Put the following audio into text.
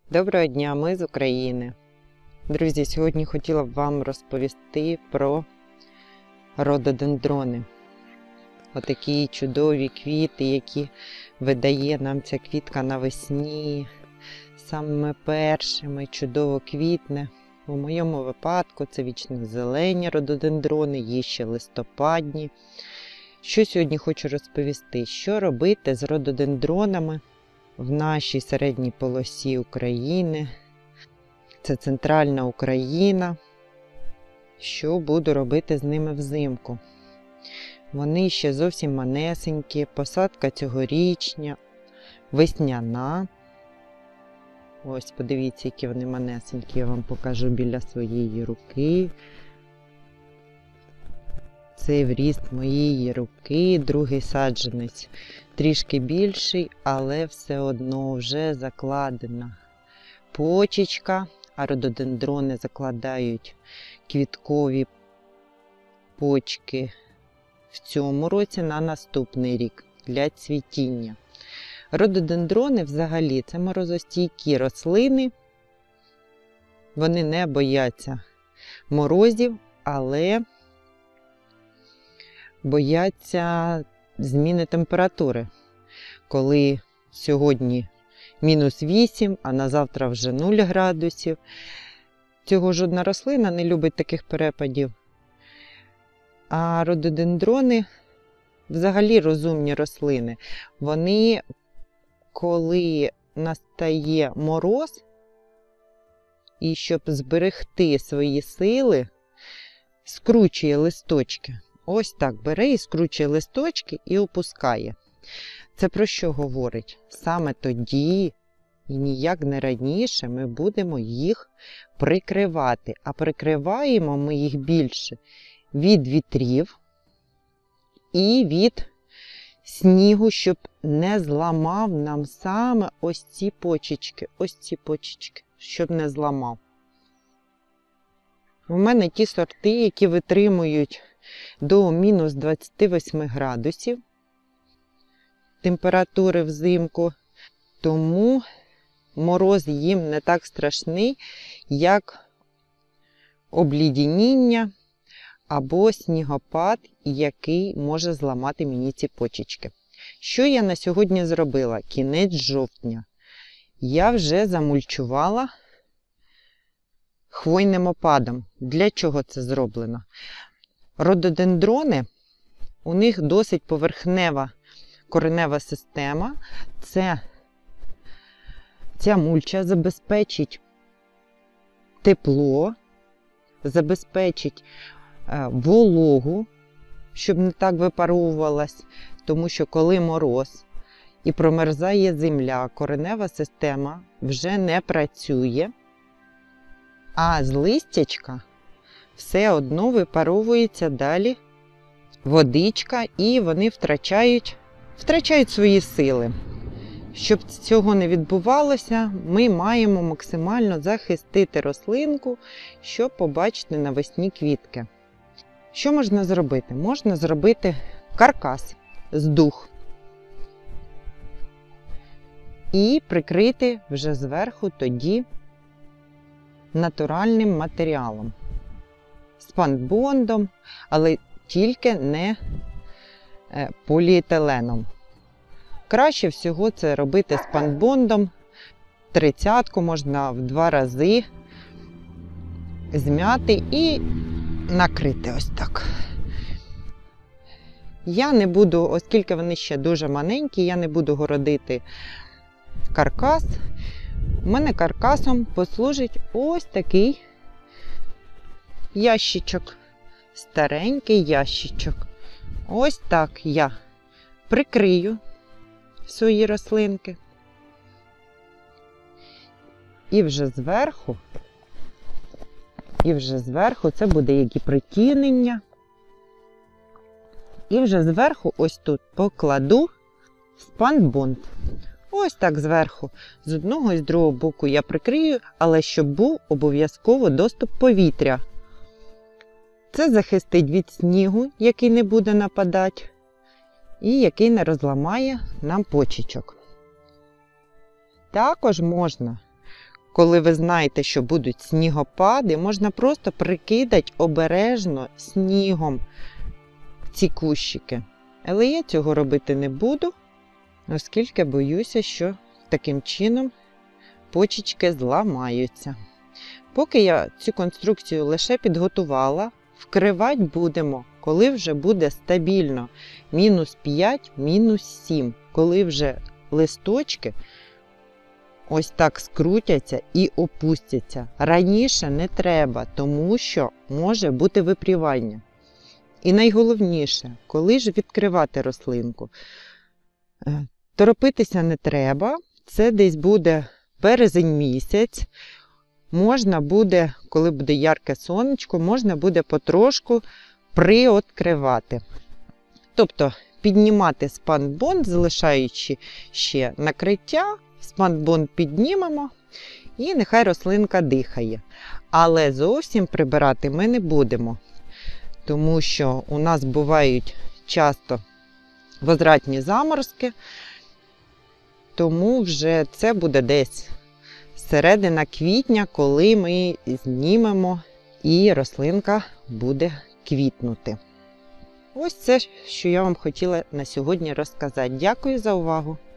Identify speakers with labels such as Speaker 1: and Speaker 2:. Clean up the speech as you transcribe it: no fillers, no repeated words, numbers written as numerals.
Speaker 1: Доброго дня, ми з України. Друзі, сьогодні хотіла б вам розповісти про рододендрони. Отакі чудові квіти, які видає нам ця квітка навесні. Самими першими чудово квітне. У моєму випадку це вічно-зелені рододендрони, є ще листопадні. Що сьогодні хочу розповісти? Що робити з рододендронами в нашій середній полосі України? Це центральна Україна. Що буду робити з ними взимку? Вони ще зовсім манесенькі, посадка цьогорічня, весняна. Ось, подивіться, які вони манесенькі, я вам покажу біля своєї руки. Це вріст моєї руки, другий саджанець трішки більший, але все одно вже закладена почечка, а рододендрони закладають квіткові почки в цьому році на наступний рік для цвітіння. Рододендрони взагалі це морозостійкі рослини, вони не бояться морозів, але бояться зміни температури. Коли сьогодні -8, а на завтра вже 0 градусів. Цього жодна рослина не любить таких перепадів. А рододендрони взагалі розумні рослини. Вони, коли настає мороз, і щоб зберегти свої сили, скручує листочки. Ось так бере і скручує листочки і опускає. Це про що говорить? Саме тоді і ніяк не раніше ми будемо їх прикривати. А прикриваємо ми їх більше від вітрів і від снігу, щоб не зламав нам саме ось ці почечки, щоб не зламав. У мене ті сорти, які витримують до -28 градусів температури взимку, тому мороз їм не так страшний, як обліденіння або снігопад, який може зламати мені ці почечки. Що я на сьогодні зробила? Кінець жовтня. Я вже замульчувала хвойним опадом. Для чого це зроблено? Рододендрони, у них досить поверхнева коренева система. Ця мульча забезпечить тепло, забезпечить вологу, щоб не так випаровувалась, тому що коли мороз і промерзає земля, коренева система вже не працює, а з листячка все одно випаровується далі водичка, і вони втрачають свої сили. Щоб цього не відбувалося, ми маємо максимально захистити рослинку, щоб побачити навесні квітки. Що можна зробити? Можна зробити каркас з дух і прикрити вже зверху тоді натуральним матеріалом. Спанбондом, але тільки не поліетиленом. Краще всього це робити спанбондом. 30-ку можна в 2 рази змяти і накрити ось так. Я не буду, оскільки вони ще дуже маленькі, я не буду городити каркас. У мене каркасом послужить ось такий ящичок. Старенький ящичок. Ось так я прикрию свої рослинки. І вже зверху це буде як і притінення. І вже зверху ось тут покладу спанбонд. Ось так зверху. З одного і з другого боку я прикрию, але щоб був обов'язково доступ повітря. Це захистить від снігу, який не буде нападати, і який не розламає нам почечок. Також можна коли ви знаєте, що будуть снігопади, можна просто прикидати обережно снігом ці кущики. Але я цього робити не буду, оскільки боюся, що таким чином почечки зламаються. Поки я цю конструкцію лише підготувала, вкривати будемо, коли вже буде стабільно -5, -7, коли вже листочки ось так скрутяться і опустяться. Раніше не треба, тому що може бути випрівання. І найголовніше, коли ж відкривати рослинку, торопитися не треба, це десь буде березень місяць. Можна буде, коли буде ярке сонечко, можна буде потрошку приоткривати. Тобто піднімати спанбонд, залишаючи ще накриття, спанбонд піднімемо і нехай рослинка дихає. Але зовсім прибирати ми не будемо, тому що у нас бувають часто возвратні заморозки, тому вже це буде десь середина квітня, коли ми знімемо і рослинка буде квітнути. Ось це, що я вам хотіла на сьогодні розказати. Дякую за увагу!